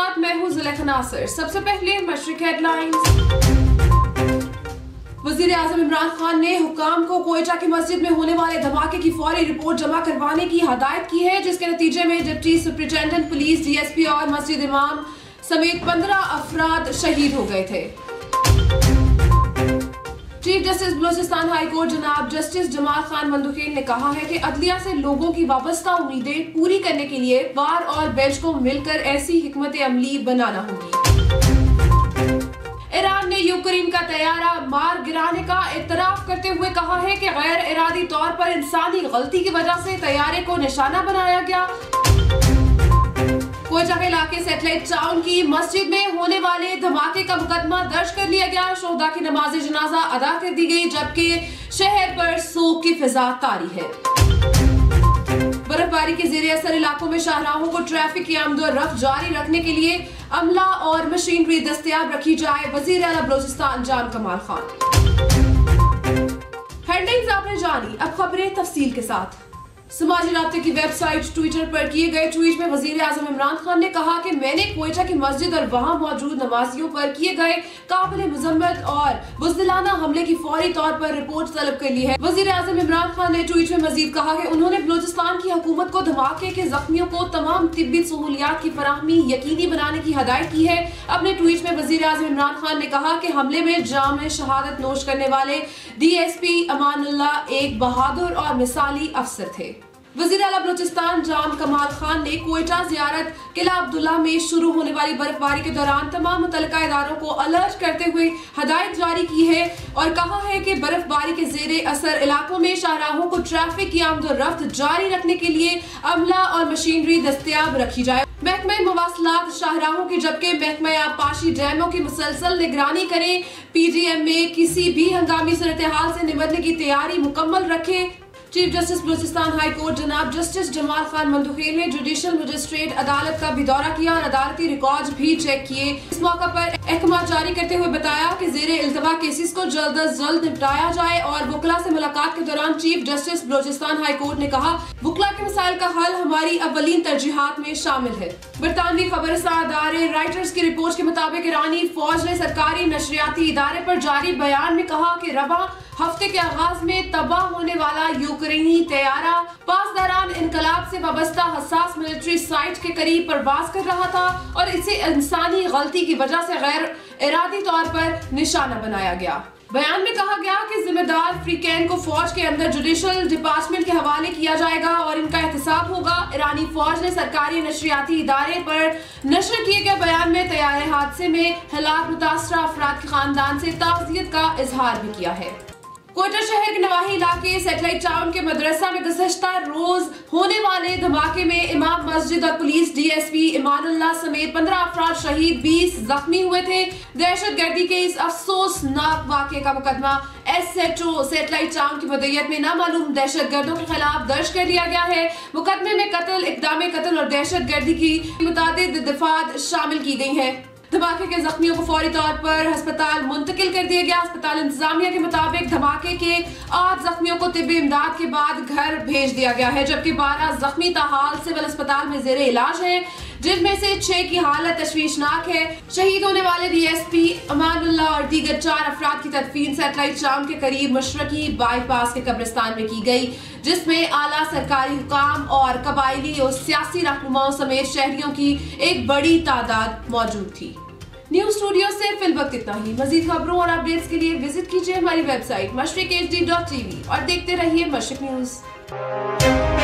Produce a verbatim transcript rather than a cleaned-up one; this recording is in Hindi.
साथ मैं हूं जुलेखा नासिर। सबसे पहले मशरिक हेडलाइंस। वजीर आजम इमरान खान ने हुकाम को क्वेटा की मस्जिद में होने वाले धमाके की फौरी रिपोर्ट जमा करवाने की हदायत की है, जिसके नतीजे में डिप्टी सुपरिटेंडेंट पुलिस, डीएसपी और मस्जिद इमाम समेत पंद्रह अफराद शहीद हो गए थे। Chief justice Balochistan high court जनाब जस्टिस जमाल खान मंदुखेल ने कहा है कि अदलिया से लोगों की वाबस्ता उम्मीदें पूरी करने के लिए बार और बेंच को मिलकर ऐसी हिकमत अमली बनाना होगी। ईरान ने यूक्रेन का तैयारा मार गिराने का इतराफ करते हुए कहा है कि गैर इरादी तौर पर इंसानी गलती की वजह से तैयारे को निशाना बनाया गया। क्वेटा के इलाके सैटेलाइट टाउन की मस्जिद में होने वाले धमाके का मुकदमा दर्ज कर लिया गया। शोहदा की नमाज जनाजा अदा कर दी गई, जबकि शहर पर सोग की फिजा तारी है। बर्फबारी के जेर असर इलाकों में शाहराहों को ट्रैफिक की आमदोरफ्त जारी रखने के लिए अमला और मशीनरी दस्तयाब रखी जाए, वजीर आला बलूचिस्तान जान कमाल खान। हेडलाइंस आपने जानी, अब खबरें तफसील के साथ। समाजी राब्ते की वेबसाइट ट्विटर पर किए गए ट्वीट में वजीर आजम इमरान खान ने कहा कि मैंने क्वेटा की मस्जिद और वहां मौजूद नमाजियों पर किए गए काबिल मुजम्मत और बुज़दिलाना हमले की फौरी तौर पर रिपोर्ट तलब कर ली है। वजीर आजम इमरान खान ने ट्वीट में मजीद कहा कि उन्होंने बलूचिस्तान की हुकूमत को धमाके के जख्मियों को तमाम तिब्बी सहूलियात की फराहमी यकीनी बनाने की हदायत की है। अपने ट्वीट में वजीर आजम इमरान खान ने कहा कि हमले में जाम शहादत नोश करने वाले डी एस पी अमानुल्लाह एक बहादुर और मिसाली अफसर थे। वज़ीर आला बलूचिस्तान जान कमाल खान ने क्वेटा ज़ियारत किला अब्दुल्ला में शुरू होने वाली बर्फबारी के दौरान तमाम मुतल्लिका इदारों को अलर्ट करते हुए हदायत जारी की है और कहा है कि बर्फबारी के जेरे असर इलाकों में शाहराहों को ट्रैफिक की आमदोरफ्त जारी रखने के लिए अमला और मशीनरी दस्तयाब रखी जाए। महकमा मवासलात शाहराहों की जबकि महकमा आबपाशी डैमों की मुसलसल निगरानी करें। पी डी एम में किसी भी हंगामी सूरत हाल से निपटने की तैयारी मुकम्मल रखे। Chief justice Balochistan high court जनाब जस्टिस जमाल खान मंदुखेल ने जुडिशल मजिस्ट्रेट अदालत का भी दौरा किया और अदालती रिकॉर्ड भी चेक किए। इस मौका पर अहकाम जारी करते हुए बताया कि जेरे इल्तवा केसेस को जल्द अज जल्द निपटाया जाए और वकला से मुलाकात के दौरान chief justice Balochistan high court ने कहा वकला के मसाइल का हल हमारी अव्वलीन तरजीहात में शामिल है। बरतानवी खबरसां अदारे राइटर्स की रिपोर्ट के मुताबिक ईरानी फौज ने सरकारी नशरियाती इदारे पर जारी बयान में कहा कि रवा हफ्ते के आगाज में तबाह होने वाला यूक्रेनी तैयारा पासदारान इनकलाब से वाबस्ता हसास मिलिट्री साइट के करीब परवाज कर रहा था और इसे इंसानी गलती की वजह से गैर इरादी तौर पर निशाना बनाया गया। बयान में कहा गया कि जिम्मेदार फ्रीकैन को फौज के अंदर जुडिशल डिपार्टमेंट के हवाले किया जाएगा और इनका एहतसाब होगा। ईरानी फौज ने सरकारी नशरियाती इदारे पर नशर किए गए बयान में तैयारे हादसे में हलाक मुतासरा अफराद के खानदान से ताज़ियत का इजहार भी किया है। क्वेटा शहर के नवाही इलाके सैटेलाइट टाउन के मदरसा में गुज़श्ता रोज होने वाले धमाके में इमाम मस्जिद और पुलिस डीएसपी इमानुल्लाह समेत पंद्रह अफराद शहीद, बीस जख्मी हुए थे। दहशत गर्दी के इस अफसोसनाक वाक़े का मुकदमा S H O satellite town की मदईयत में नामालूम दहशत गर्दों के खिलाफ दर्ज कर लिया गया है। मुकदमे में कत्ल, इक़दाम कत्ल और दहशत गर्दी की मुतादिद दफात शामिल की गई है। धमाके के जख्मियों को फौरी तौर पर अस्पताल मुंतकिल कर दिया गया। अस्पताल इंतजामिया के मुताबिक धमाके के आठ जख्मियों को तिब्बी इमदाद के बाद घर भेज दिया गया है, जबकि बारह जख्मी ताहाल सिविल अस्पताल में जेरे इलाज हैं, जिनमें से छह की हालत तशवीशनाक है। शहीद होने वाले डीएसपी अमानुल्लाह और दीगर चार अफराद की तदफीन सैटेलाइट टाउन के करीब मशरकी बाईपास के कब्रिस्तान में की गई, जिसमें आला सरकारी हुकाम और कबायली और सियासी रहनुमाओं समेत शहरियों की एक बड़ी तादाद मौजूद थी। न्यूज स्टूडियो से फिल वक्त इतना ही। मजीद खबरों और अपडेट्स के लिए विजिट कीजिए हमारी website Mashriq H D dot T V और देखते रहिए मशरिक न्यूज।